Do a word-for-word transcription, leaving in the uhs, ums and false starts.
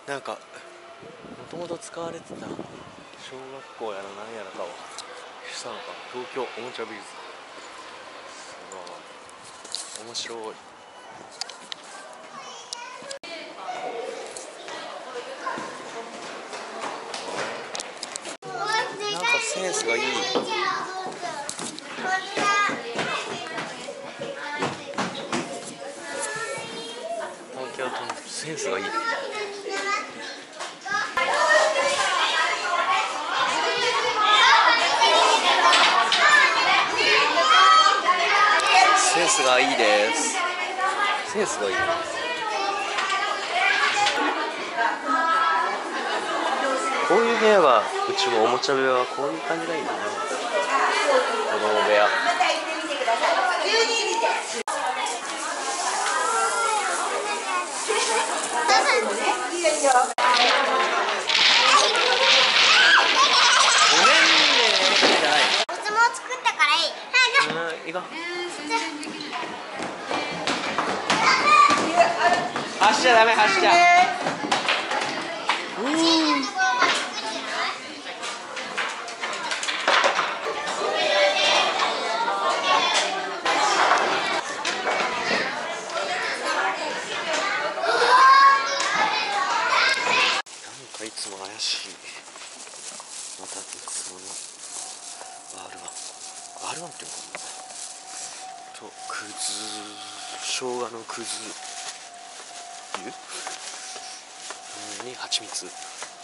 なんかもともと使われてた小学校やら何やらかをしたのか。東京おもちゃ美術、すごい面白い。なんかセンスがいい。東京都センスがいい。センスがいいです。センスがいい。こういう部屋が、うちもおもちゃ部屋はこういう感じがいいな。子供部屋。ごめんねじゃない。 いつも作ったからいい。早く。 うん、行こう。走っちゃダメ、走っちゃ。うん。いつも怪しい。またいくつもの アールワン アールワン っていうのかなと、くず生姜のくず湯に蜂蜜。